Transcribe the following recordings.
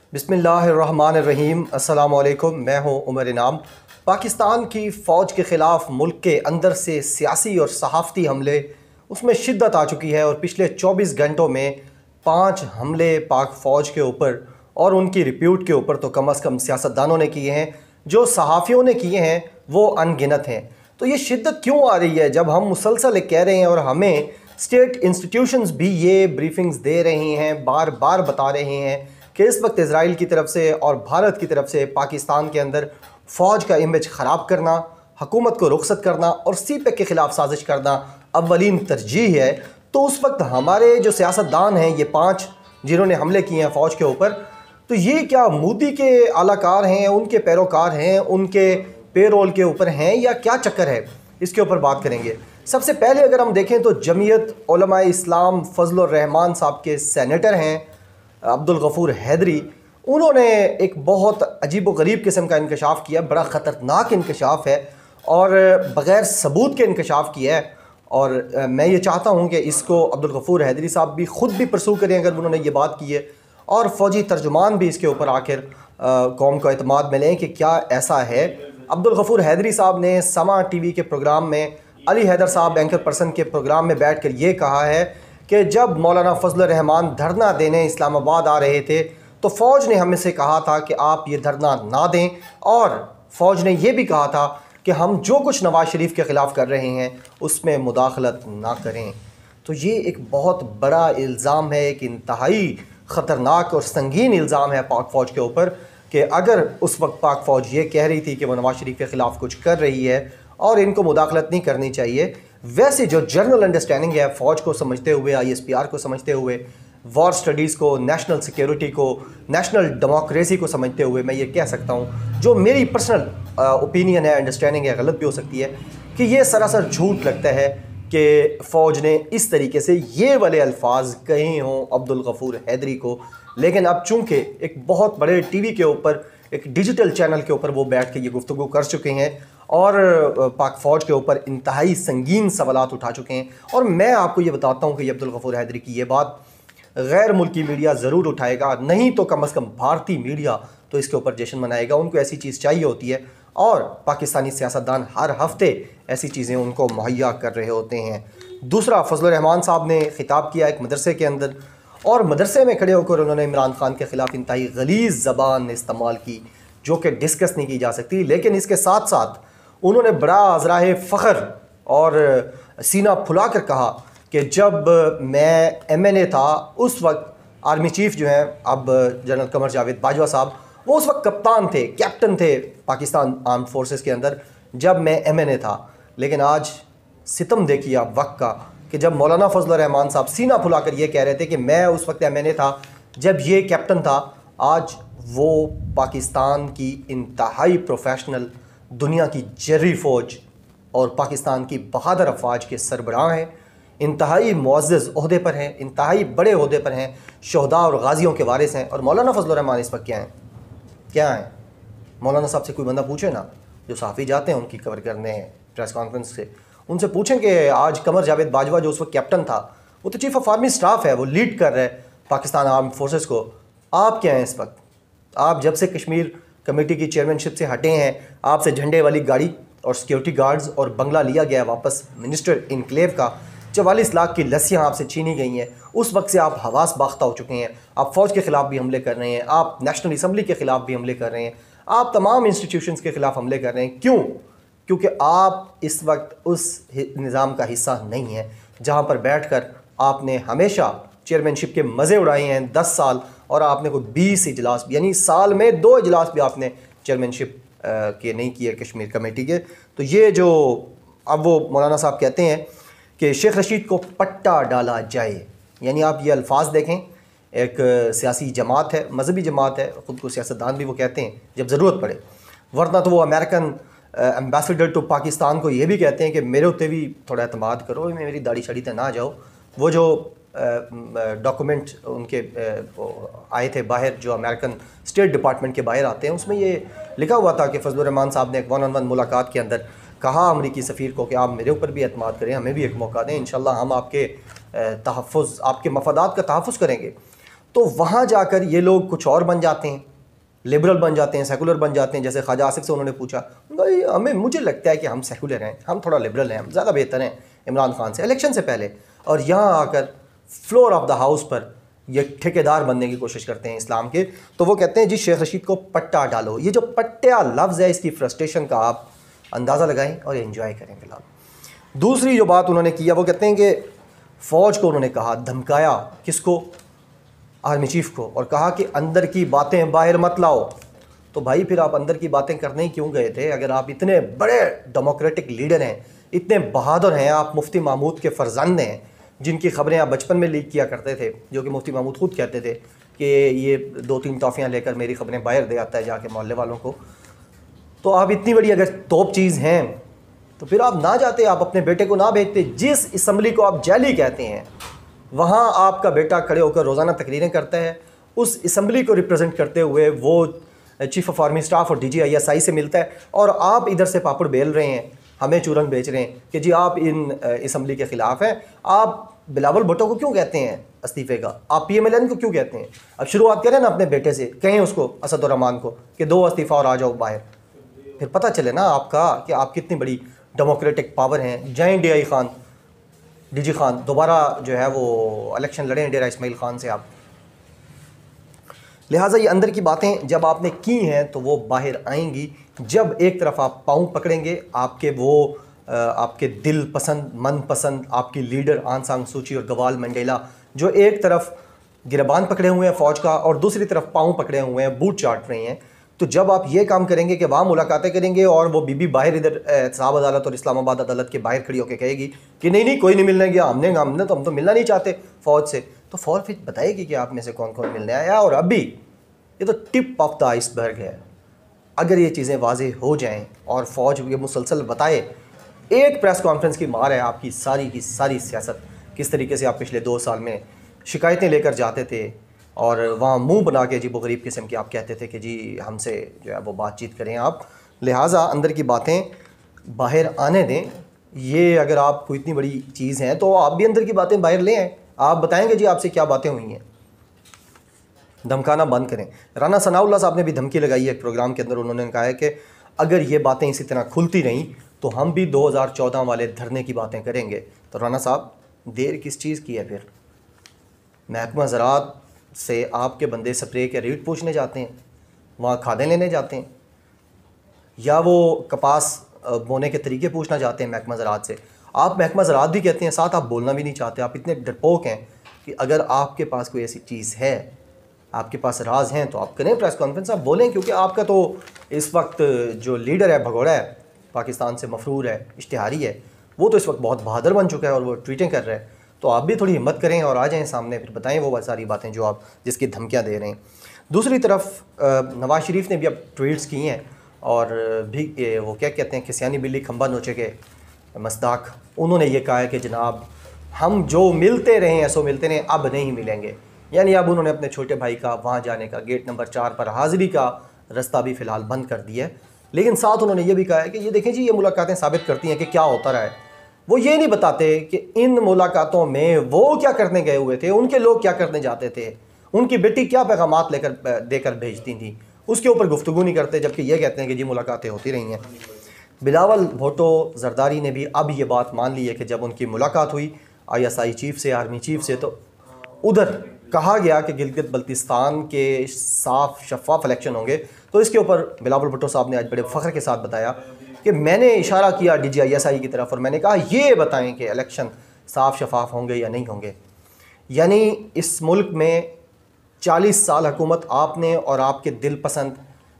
बिस्मिल्लाहिर्रहमानिर्रहीम। अस्सलाम वालेकुम। मैं हूँ उमर इनाम। पाकिस्तान की फ़ौज के ख़िलाफ़ मुल्क के अंदर से सियासी और सहाफ़ती हमले उसमें शिद्दत आ चुकी है और पिछले 24 घंटों में 5 हमले पाक फ़ौज के ऊपर और उनकी रिप्यूट के ऊपर तो कम अज़ कम सियासतदानों ने किए हैं, जो सहाफ़ियों ने किए हैं वो अनगिनत हैं। तो ये शिद्दत क्यों आ रही है जब हम मुसलसल कह रहे हैं और हमें स्टेट इंस्टीट्यूशंस भी ये ब्रीफिंग्स दे रहे हैं, बार बार बता रहे हैं कि इस वक्त इज़राइल की तरफ से और भारत की तरफ से पाकिस्तान के अंदर फ़ौज का इमेज ख़राब करना, हुकूमत को रुखसत करना और सीपैक के ख़िलाफ़ साजिश करना अव्वलीन तरजीह है। तो उस वक्त हमारे जो सियासतदान हैं, ये 5 जिन्होंने हमले किए हैं फ़ौज के ऊपर, तो ये क्या मोदी के आलाकार हैं, उनके पैरोकार हैं, उनके पेरोल के ऊपर हैं या क्या चक्कर है, इसके ऊपर बात करेंगे। सबसे पहले अगर हम देखें तो जमीयत उलमा इस्लाम फजल रहमान साहब के सेनेटर हैं अब्दुल गफूर हैदरी, उन्होंने एक बहुत अजीब व गरीब किस्म का इंकशाफ किया, बड़ा ख़तरनाक इंकशाफ है और बग़ैर सबूत के इंकशाफ किया है। और मैं ये चाहता हूँ कि इसको अब्दुल गफूर हैदरी साहब भी ख़ुद भी परसू करें अगर उन्होंने ये बात की है, और फ़ौजी तर्जुमान भी इसके ऊपर आखिर कौम को एतमाद में लें कि क्या ऐसा है। अब्दुल गफूर हैदरी साहब ने समा टीवी के प्रोग्राम में अली हैदर साहब एंकर पर्सन के प्रोग्राम में बैठ कर ये कहा है कि जब मौलाना फजल रहमान धरना देने इस्लामाबाद आ रहे थे तो फ़ौज ने हमें से कहा था कि आप ये धरना ना दें, और फ़ौज ने यह भी कहा था कि हम जो कुछ नवाज़ शरीफ के ख़िलाफ़ कर रहे हैं उसमें मुदाखलत ना करें। तो ये एक बहुत बड़ा इल्ज़ाम है, एक इंतहाई ख़तरनाक और संगीन इल्ज़ाम है पाक फ़ौज के ऊपर कि अगर उस वक्त पाक फ़ौज ये कह रही थी कि वो नवाज़ शरीफ के ख़िलाफ़ कुछ कर रही है और इनको मुदाखलत नहीं करनी चाहिए, वैसे जो जनरल अंडरस्टैंडिंग है फ़ौज को समझते हुए, ISPR को समझते हुए, वॉर स्टडीज़ को, नेशनल सिक्योरिटी को, नेशनल डेमोक्रेसी को समझते हुए, मैं ये कह सकता हूँ, जो मेरी पर्सनल ओपिनियन है, अंडरस्टैंडिंग है, गलत भी हो सकती है, कि ये सरासर झूठ लगता है कि फ़ौज ने इस तरीके से ये वाले अल्फाज कहे हों अब्दुल गफूर हैदरी को। लेकिन अब चूँकि एक बहुत बड़े TV के ऊपर, एक डिजिटल चैनल के ऊपर वो बैठ के ये गुफ्तगू कर चुके हैं और पाक फ़ौज के ऊपर इंतहाई संगीन सवालात उठा चुके हैं, और मैं आपको ये बताता हूँ कि अब्दुल गफूर हैदरी की ये बात गैर मुल्की मीडिया ज़रूर उठाएगा, नहीं तो कम अज़ कम भारतीय मीडिया तो इसके ऊपर जश्न मनाएगा। उनको ऐसी चीज़ चाहिए होती है और पाकिस्तानी सियासतदान हर हफ्ते ऐसी चीज़ें उनको मुहैया कर रहे होते हैं। दूसरा, फजल रहमान साहब ने ख़िताब किया एक मदरसे के अंदर, और मदरसे में खड़े होकर उन्होंने इमरान खान के ख़िलाफ़ इंतहाई गलीज़ ज़बान इस्तेमाल की जो कि डिस्कस नहीं की जा सकती। लेकिन इसके साथ साथ उन्होंने बड़ा अज़राए फ़ख्र और सीना फुला कर कहा कि जब मैं MNA था उस वक्त आर्मी चीफ़ जो हैं अब जनरल कमर जावेद बाजवा साहब, वो उस वक्त कप्तान थे, कैप्टन थे पाकिस्तान आर्म फोर्सेस के अंदर जब मैं MNA था। लेकिन आज सितम देखिए आप वक्त का कि जब मौलाना फजल रहमान साहब सीना फुला कर ये कह रहे थे कि मैं उस वक्त MNA था जब ये कैप्टन था, आज वो पाकिस्तान की इंतहाई प्रोफेशनल, दुनिया की जर्री फ़ौज और पाकिस्तान की बहादुर अफवाज के सरबराह हैं, इंतहाई मुअज़्ज़ज़ ओहदे पर हैं, इंतहाई बड़े ओहदे पर हैं, शहदा और गाज़ियों के वारिस हैं। और मौलाना फजल रहमान इस वक्त क्या हैं? मौलाना साहब से कोई बंदा पूछे ना, जो सहाफ़ी जाते हैं उनकी कवर करने प्रेस कॉन्फ्रेंस से, उनसे पूछें कि आज कमर जावेद बाजवा जो उस वक्त कैप्टन था, वो तो चीफ़ ऑफ आर्मी स्टाफ है, वो लीड कर रहा है पाकिस्तान आर्म फोर्सेस को। आप क्या हैं इस वक्त? आप जब से कश्मीर कमेटी की चेयरमैनशिप से हटे हैं, आपसे झंडे वाली गाड़ी और सिक्योरिटी गार्ड्स और बंगला लिया गया वापस, मिनिस्टर इनक्लेव का 44 लाख की लस्सियाँ आपसे छीनी गई हैं, उस वक्त से आप हवास बाख्ता हो चुके हैं। आप फ़ौज के ख़िलाफ़ भी हमले कर रहे हैं, आप नेशनल असम्बली के ख़िलाफ़ भी हमले कर रहे हैं, आप तमाम इंस्टीट्यूशंस के ख़िलाफ़ हमले कर रहे हैं। क्यों? क्योंकि आप इस वक्त उस निज़ाम का हिस्सा नहीं हैं जहाँ पर बैठ कर आपने हमेशा चेयरमैनशिप के मज़े उड़ाए हैं 10 साल, और आपने कोई 20 इजलास, यानी साल में 2 इजलास भी आपने चेयरमैनशिप के नहीं किए कश्मीर कमेटी के। तो ये जो अब वो मौलाना साहब कहते हैं कि शेख रशीद को पट्टा डाला जाए, यानी आप ये अल्फाज देखें, एक सियासी जमात है, मजहबी जमात है, ख़ुद को सियासतदान भी वो कहते हैं जब ज़रूरत पड़े, वरना तो वो अमेरिकन एम्बेसडर टू पाकिस्तान को ये भी कहते हैं कि मेरे उत्ते भी थोड़ा एतमाद करो, मेरी दाढ़ी शाड़ी तक ना जाओ। वो जो डॉक्यूमेंट उनके आए थे बाहर, जो अमेरिकन स्टेट डिपार्टमेंट के बाहर आते हैं, उसमें ये लिखा हुआ था कि फजल रहमान साहब ने एक 1-on-1 मुलाकात के अंदर कहा अमरीकी सफ़ीर को कि आप मेरे ऊपर भी एतमाद करें, हमें भी एक मौका दें, इंशाल्लाह हम आपके तहफ़्फ़ुज़, आपके मफादात का तहफ़्फ़ुज़ करेंगे। तो वहाँ जाकर ये लोग कुछ और बन जाते हैं, लिबरल बन जाते हैं, सेकुलर बन जाते हैं। जैसे ख्वाजा आसिफ से उन्होंने पूछा, भाई हमें मुझे लगता है कि हम सेकुलर हैं, हम थोड़ा लिबरल हैं, हम ज़्यादा बेहतर हैं इमरान खान से इलेक्शन से पहले। और यहाँ आकर फ्लोर ऑफ द हाउस पर ये ठेकेदार बनने की कोशिश करते हैं इस्लाम के। तो वो कहते हैं जी शेख रशीद को पट्टा डालो। ये जो पट्टा लफ्ज़ है, इसकी फ्रस्ट्रेशन का आप अंदाज़ा लगाएं और एंजॉय करें फिलहाल। दूसरी जो बात उन्होंने किया, वो कहते हैं कि फ़ौज को उन्होंने कहा, धमकाया किसको, आर्मी चीफ़ को, और कहा कि अंदर की बातें बाहर मत लाओ। तो भाई फिर आप अंदर की बातें करने ही क्यों गए थे? अगर आप इतने बड़े डेमोक्रेटिक लीडर हैं, इतने बहादुर हैं, आप मुफ्ती महमूद के फ़र्जंद हैं, जिनकी ख़बरें आप बचपन में लीक किया करते थे, जो कि मुफ्ती महमूद खुद कहते थे कि ये 2-3 टॉफ़ियाँ लेकर मेरी ख़बरें बाहर दे आता है जाके मोहल्ले वालों को। तो आप इतनी बड़ी अगर तोप चीज़ हैं तो फिर आप ना जाते, आप अपने बेटे को ना भेजते। जिस असम्बली को आप जैली कहते हैं, वहाँ आपका बेटा खड़े होकर रोज़ाना तकरीरें करता है। उस असम्बली को रिप्रेजेंट करते हुए वो चीफ़ ऑफ आर्मी स्टाफ और DGISI से मिलता है, और आप इधर से पापड़ बेल रहे हैं, हमें चूरन बेच रहे हैं कि जी आप इन असम्बली के ख़िलाफ़ हैं। आप बिलावल भुट्टो को क्यों कहते हैं इस्तीफ़े का? आप PMLN को क्यों कहते हैं? अब शुरुआत करें ना अपने बेटे से, कहें उसको असदुर्रहमान को कि दो इस्तीफ़ा और आ जाओ बाहर, फिर पता चले ना आपका कि आप कितनी बड़ी डेमोक्रेटिक पावर हैं। जाएँ DG खान दोबारा जो है वो इलेक्शन लड़ें डेरा इस्माइल खान से आप। लिहाजा ये अंदर की बातें जब आपने की हैं तो वो बाहर आएंगी जब एक तरफ आप पाँव पकड़ेंगे आपके वो आपके दिल पसंद मन पसंद आपकी लीडर आन सांग सूची और गवाल मंडेला, जो एक तरफ गिरबान पकड़े हुए हैं फ़ौज का और दूसरी तरफ पाँव पकड़े हुए हैं, बूट चाट रहे हैं। तो जब आप ये काम करेंगे कि वहाँ मुलाकातें करेंगे और वो बीबी बाहर इधर एहतसाब अदालत और इस्लामाबाद अदालत के बाहर खड़ी होकर कहेगी कि नहीं कोई नहीं मिलने गया, हमने तो हम तो मिलना नहीं चाहते फ़ौज से, तो फ़ौज फिर बताएगी कि आप में से कौन कौन मिलने आया। और अभी ये तो टिप ऑफ द आइसबर्ग है। अगर ये चीज़ें वाज़ेह हो जाएँ और फ़ौज ये मुसलसल बताए, एक प्रेस कॉन्फ्रेंस की मार है आपकी सारी सियासत, किस तरीके से आप पिछले 2 साल में शिकायतें लेकर जाते थे और वहाँ मुंह बना के अजीबोगरीब किस्म की आप कहते थे कि जी हमसे जो है वो बातचीत करें आप। लिहाजा अंदर की बातें बाहर आने दें। ये अगर आपको इतनी बड़ी चीज़ है तो आप भी अंदर की बातें बाहर ले आएँ, आप बताएंगे जी आपसे क्या बातें हुई हैं। धमकाना बंद करें। राना सनाउल्लाह साहब ने भी धमकी लगाई है एक प्रोग्राम के अंदर, उन्होंने कहा है कि अगर ये बातें इसी तरह खुलती रहीं तो हम भी 2014 वाले धरने की बातें करेंगे। तो राना साहब देर किस चीज़ की है? फिर महकमा ज़राअत से आपके बंदे स्प्रे के रेट पूछने जाते हैं, वहाँ खादें लेने जाते हैं, या वो कपास बोने के तरीके पूछना चाहते हैं महकमा ज़राअत से। आप महकमा ज़राअत भी कहते हैं, साथ आप बोलना भी नहीं चाहते। आप इतने डरपोक हैं कि अगर आपके पास कोई ऐसी चीज़ है, आपके पास राज हैं, तो आप करें प्रेस कॉन्फ्रेंस, आप बोलें। क्योंकि आपका तो इस वक्त जो लीडर है, भगोड़ा है, पाकिस्तान से मफरूर है, इश्तिहारी है, वो तो इस वक्त बहुत बहादुर बन चुका है और वो ट्वीटें कर रहा है। तो आप भी थोड़ी हिम्मत करें और आ जाएं सामने, फिर बताएं वो सारी बातें जो आप जिसकी धमकियां दे रहे हैं। दूसरी तरफ नवाज़ शरीफ ने भी अब ट्वीट्स की हैं और भी वो क्या कहते हैं कि सियानी बिल्ली खंबा नोचे के मस्ताक, उन्होंने ये कहा है कि जनाब हम जो मिलते रहे हैं सो मिलते रहे, अब नहीं मिलेंगे। यानी अब उन्होंने अपने छोटे भाई का वहाँ जाने का, गेट नंबर 4 पर हाज़िरी का रास्ता भी फ़िलहाल बंद कर दिया है। लेकिन साथ उन्होंने ये भी कहा है कि ये देखें जी, ये मुलाकातें साबित करती हैं कि क्या होता रहा है। वो ये नहीं बताते कि इन मुलाकातों में वो क्या करने गए हुए थे, उनके लोग क्या करने जाते थे, उनकी बेटी क्या पैगामात देकर भेजती थी, उसके ऊपर गुफ्तगू नहीं करते। जबकि ये कहते हैं कि जी मुलाकातें होती रही हैं। बिलावल भुट्टो जरदारी ने भी अब ये बात मान ली है कि जब उनकी मुलाकात हुई ISI चीफ़ से, आर्मी चीफ़ से, तो उधर कहा गया कि गिलगित बल्तिस्तान के साफ शफाफ इलेक्शन होंगे। तो इसके ऊपर बिलावल भुट्टो साहब ने आज बड़े फ़ख्र के साथ बताया कि मैंने इशारा किया DGISI की तरफ और मैंने कहा ये बताएं कि इलेक्शन साफ शफाफ होंगे या नहीं होंगे। यानी इस मुल्क में 40 साल हुकूमत आपने और आपके दिल पसंद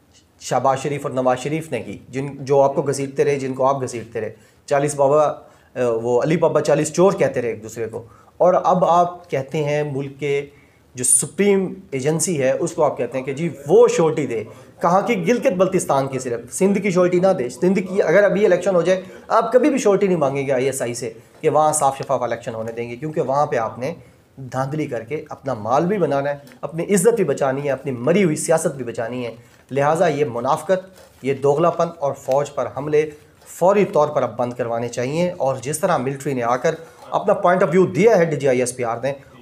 शहबाज शरीफ और नवाज़ शरीफ ने की, जो आपको घसीटते रहे, जिनको आप घसीटते रहे। 40 बाबा, वो अली बाबा 40 चोर कहते रहे एक दूसरे को। और अब आप कहते हैं मुल्क के जो सुप्रीम एजेंसी है उसको आप कहते हैं कि जी वो श्योरिटी दे। कहाँ की? गिलगित बल्तिस्तान की, सिर्फ सिंध की श्योरिटी ना दे। सिंध की अगर अभी इलेक्शन हो जाए, आप कभी भी श्योरिटी नहीं मांगेंगे ISI से कि वहाँ साफ शफाफ इलेक्शन होने देंगे, क्योंकि वहाँ पे आपने धांधली करके अपना माल भी बनाना है, अपनी इज्जत भी बचानी है, अपनी मरी हुई सियासत भी बचानी है। लिहाजा ये मुनाफकत, ये दोगलापन और फ़ौज पर हमले फौरी तौर पर अब बंद करवाने चाहिए। और जिस तरह मिलिट्री ने आकर अपना पॉइंट ऑफ व्यू दिया है DGISPR ने,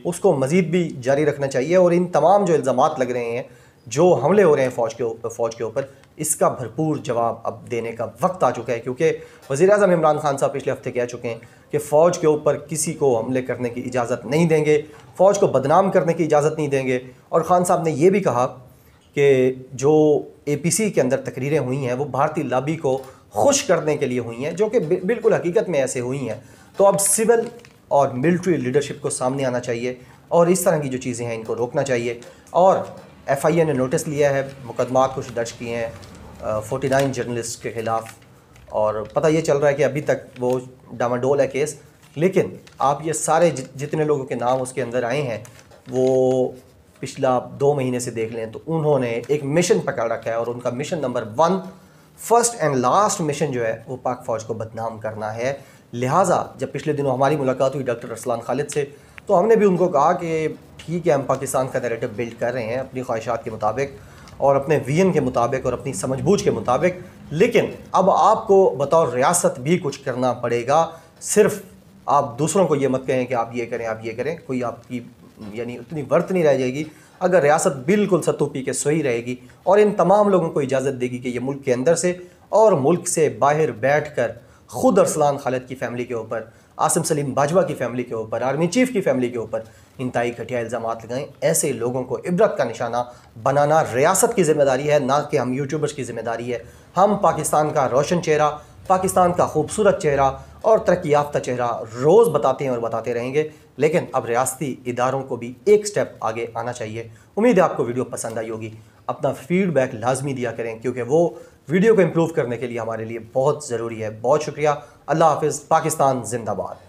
उसको मज़ीद भी जारी रखना चाहिए। और इन तमाम जो इल्ज़ामात लग रहे हैं, जो हमले हो रहे हैं फ़ौज के ऊपर, इसका भरपूर जवाब अब देने का वक्त आ चुका है, क्योंकि वज़ीर-ए-आज़म इमरान खान साहब पिछले हफ्ते कह चुके हैं कि फ़ौज के ऊपर किसी को हमले करने की इजाज़त नहीं देंगे, फ़ौज को बदनाम करने की इजाज़त नहीं देंगे। और खान साहब ने यह भी कहा कि जो APC के अंदर तकरीरें हुई हैं वो भारतीय लॉबी को खुश करने के लिए हुई हैं, जो कि बिल्कुल हकीकत में ऐसे हुई हैं। तो अब सिविल और मिलिट्री लीडरशिप को सामने आना चाहिए और इस तरह की जो चीज़ें हैं इनको रोकना चाहिए। और FIA ने नोटिस लिया है, मुकदमात कुछ दर्ज किए हैं 49 जर्नलिस्ट के ख़िलाफ़, और पता ये चल रहा है कि अभी तक वो डामाडोल है केस। लेकिन आप ये सारे जितने लोगों के नाम उसके अंदर आए हैं वो पिछला 2 महीने से देख लें तो उन्होंने एक मिशन पकड़ रखा है, और उनका mission number 1, first and last mission जो है वो पाक फ़ौज को बदनाम करना है। लिहाजा जब पिछले दिनों हमारी मुलाकात हुई डॉक्टर अरसलान खालिद से, तो हमने भी उनको कहा कि ठीक है, हम पाकिस्तान का नैरेटिव बिल्ड कर रहे हैं अपनी ख्वाहिशात के मुताबिक और अपने विजन के मुताबिक और अपनी समझबूझ के मुताबिक, लेकिन अब आपको बतौर रियासत भी कुछ करना पड़ेगा। सिर्फ आप दूसरों को ये मत कहें कि आप ये करें, आप ये करें, कोई आपकी यानी उतनी वर्थ नहीं रह जाएगी अगर रियासत बिल्कुल सत्तू पी के सोई रहेगी और इन तमाम लोगों को इजाज़त देगी कि ये मुल्क के अंदर से और मुल्क से बाहर बैठ कर ख़ुद अरसलान खालिद की फ़ैमिली के ऊपर, आसिम सलीम बाजवा की फ़ैमिली के ऊपर, आर्मी चीफ़ की फ़ैमिली के ऊपर इंतहाई घटिया इल्ज़ामात लगाएं। ऐसे लोगों को इबरत का निशाना बनाना रियासत की ज़िम्मेदारी है, ना कि हम यूट्यूबर्स की ज़िम्मेदारी है। हम पाकिस्तान का रोशन चेहरा, पाकिस्तान का खूबसूरत चेहरा और तरक्की याफ्ता चेहरा रोज़ बताते हैं और बताते रहेंगे, लेकिन अब रियासती इदारों को भी एक स्टेप आगे आना चाहिए। उम्मीद है आपको वीडियो पसंद आई होगी। अपना फ़ीडबैक लाजमी दिया करें, क्योंकि वो वीडियो को इम्प्रूव करने के लिए हमारे लिए बहुत ज़रूरी है। बहुत शुक्रिया। अल्लाह हाफ़िज़। पाकिस्तान ज़िंदाबाद।